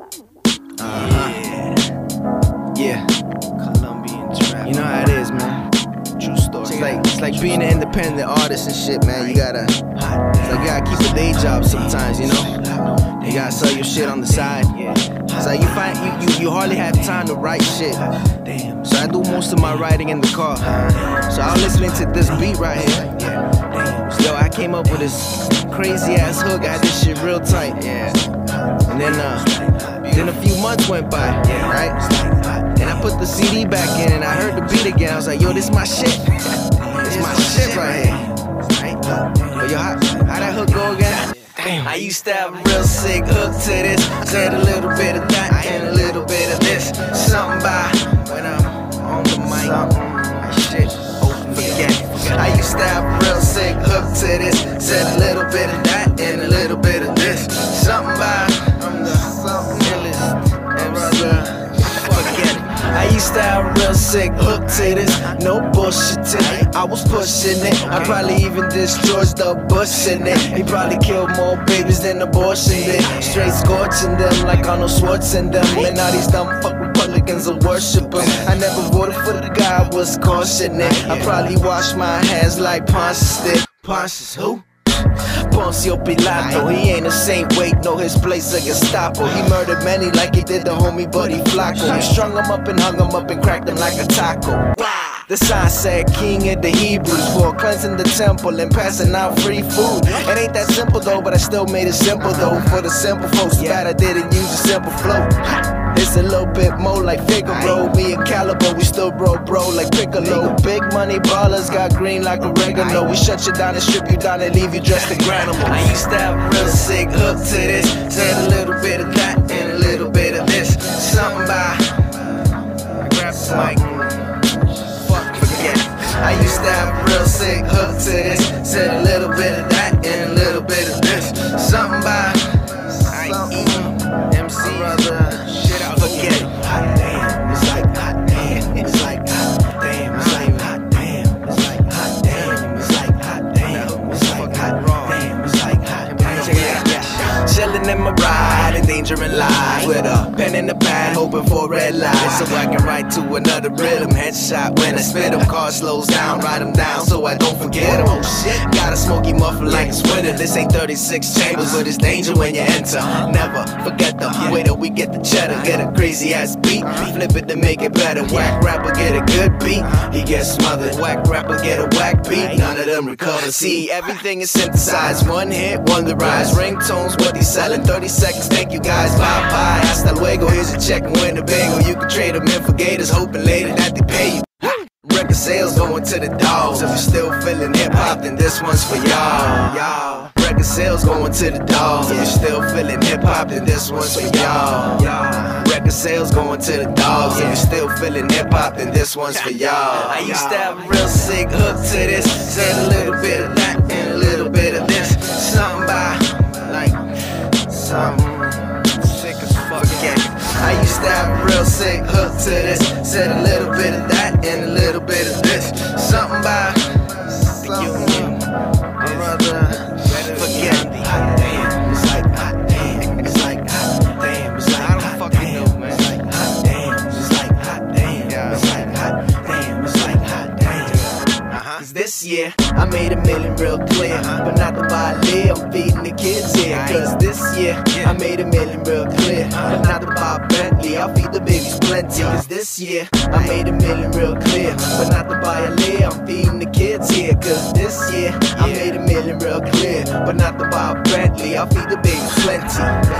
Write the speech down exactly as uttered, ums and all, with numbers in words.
Uh-huh. Yeah. Colombian trap. You know how it is, man. True story. It's like it's like being an independent artist and shit, man. You gotta, it's like you gotta keep a day job sometimes, you know. You gotta sell your shit on the side. It's like you find you you, you hardly have time to write shit. So I do most of my writing in the car. So I was listening to this beat right here. Yo, I came up with this crazy ass hook. I had this shit real tight. Yeah. And then uh, then a few months went by, right? And I put the C D back in and I heard the beat again. I was like, yo, this my shit. This my shit right here. Right? But yo, how, how that hook go again? Damn. I used to have a real sick hook to this. Said a little bit of that and a little bit of this. Something by when I'm on the mic. Shit, oh, forget it. I used to have a real sick hook to this. Said a little bit of that and a little bit of this. Something by I'm the illest M C. Forget it. I used to have a real sick hook to this. No bullshitting, I was pushing it. I probably even dissed George the Bush in it. He probably killed more babies than abortion did. Straight scorching them like Arnold Schwarzenegger. And all these dumb fuck Republicans will worship him. I never voted for the guy I was cautioning. I probably washed my hands like Pontius did. Pontius who? Poncio Pilato, he ain't a saint, wait, no, his place a Gestapo. He murdered many like he did the homie Buddy Flacco. He strung him up and hung him up and cracked him like a taco. The sign said king of the Hebrews, for cleansing the temple and passing out free food. It ain't that simple though, but I still made it simple though. For the simple folks, bad I didn't use a simple flow. It's a little bit more like Figaro. Me and Caliber, we still bro bro like Piccolo. Big money ballers got green like oregano. We shut you down and strip you down and leave you dressed in granimals. I used to have a real sick hook to this. Said a little bit of that and a little bit of this. Something by I grabbed the mic. Fuck, forget it. I used to have a real sick hook to this. Said a little bit of that and a little bit of this. Something by I E M C. Forget it. Hot damn, it's like hot damn, it's like hot damn, it's like hot damn, it's like hot damn, it's like hot damn, it's like hot damn, it's like hot damn. Chillin' in my ride, endangering lives with a pen in the pad, hoping for red lights so I can write to another rhythm. Headshot when I spit 'em, car slows down, write 'em down so I don't forget 'em. Oh shit, got a smoky muffin like it's winter. This ain't thirty-six chambers, but it's danger when you enter. Never forget the way that we get the cheddar. Get a crazy ass beat, flip it to make it better. Whack rapper get a good beat, he gets smothered. Whack rapper get a whack beat, none of them recover. See, everything is synthesized, one hit, one the rise. Ringtones, what he's selling, thirty seconds, thank you guys, bye bye. Hasta luego, here's a check and win a bagel. You can trade them in for gators, hoping later that they pay you. Record sales going to the dogs. If you're still feeling hip hop, then this one's for y'all. Y'all. Record sales going to the dogs. If you're still feeling hip hop, then this one's for y'all. Y'all. Record sales going to the dogs. If you're still feeling hip hop, then this one's for y'all. I used to have a real sick hook to this. Said a little bit of that and a little bit of this. Something by like something sick as fuck. Forget it. I used to have a real sick hook to this. Said a little bit of that and a little bit of this. Something by you, brother. Forget it. Hot damn, it's like hot damn, it's like hot damn, it's like I don't fucking know, man. It's like hot damn, it's like hot damn, it's like hot damn, it's like hot damn. Uh-huh. Cause this year I made a million real clear, but not to buy a live. I'm feeding the kids here. Cause this year I made a million real clear, but not to buy a Bentley. I'll feed the babies plenty. Cause this year I made a million real clear, but not to buy a live. I'm feeding the kids here. Cause this year I made a million real clear, but not to buy a Bentley. I'll feed the babies plenty.